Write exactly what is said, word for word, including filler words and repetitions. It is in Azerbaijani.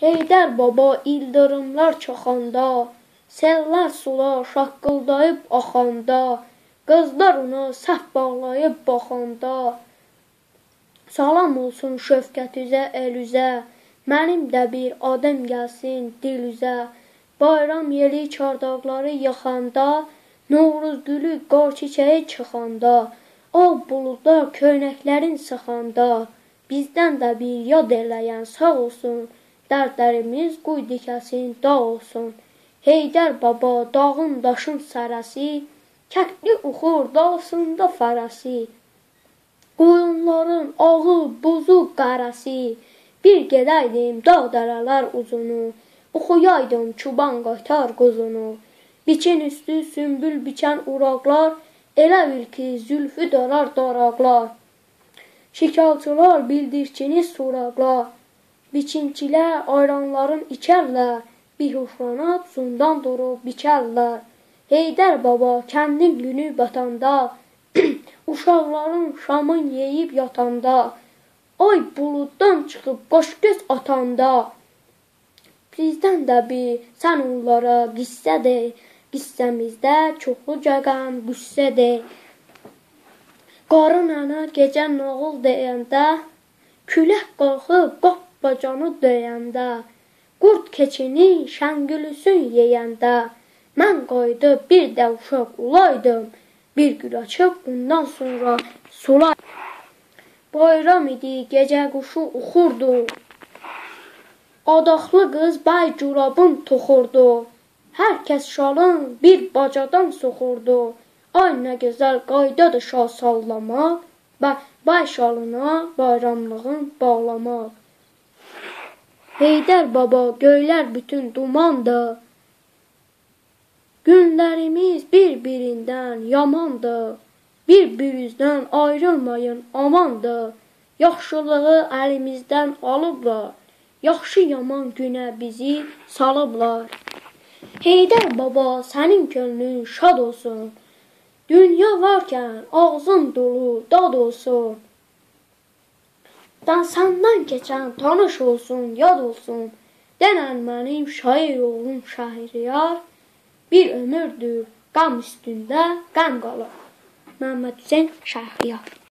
Heydər baba ildırımlar çaxanda, sellər sular şaqqıldayıb axanda, qızlar ona səhv bağlayıb baxanda, salam olsun şöfqət üzə, el üzə, mənim də bir adım gəlsin dil üzə. Bayram yeli çardaqları yıxanda, Novruz gülü qar çiçəyi çıxanda, ağ buludlar köynəklərin sıxanda, bizdən də bir yad eləyən sağ olsun, dərdlərimiz quy dikəsin dağ olsun. Heydər baba dağın daşın sərəsi, kəkli uxur dalsında fərəsi, qoyunların ağı buzu qərəsi, bir gedəydim dağ dərələr uzunu, oxuyaydım çoban qaytar quzunu. Biçin üstü sümbül biçən uraqlar, elə bil ki zülfü darar daraqlar. Şikalçılar bildirçini suraqlar, biçinçilər ayranların içərlər, bihuşlanıb sundan durub biçərlər. Heydər baba kəndin günü batanda, uşaqların şamın yeyib yatanda, ay buluddan çıxıb qoş göz atanda, bizdən də bir sən onlara qissə de, qissəmizdə çoxluca qəm qüssədir. Qarı nənə gecə nağıl deyəndə, külək qalxıb qapbacanı döyəndə, qurd keçini şəngülüsün yeyəndə, mən qayıdıb bir də uşaq olaydım, bir gül açıb bundan sonra sulaydım. Bayram idi, gecə quşu uxurdu, adaqlı qız bəy corabın toxurdu, hər kəs şalın bir bacadan soxurdu. Ay nə gözəl qaydadır şal sallamaq, bəy şalına bayramlığın bağlamaq. Heydər baba göylər bütün dumandır, günlərimiz bir-birindən yamandır, bir-birinizdən ayrılmayın amandır, yaxşılığı əlimizdən alıblar, yaxşı yaman günə bizi salıblar. Heydər baba sənin könlün şad olsun, dünya varkən ağzın dolu dad olsun. Səndən keçən tanış olsun, yad olsun, denən mənim şair oğlum Şəhriyar, bir ömürdür qəm üstündə qəm qalır. Məmməd Hüseyn Şəhriyar.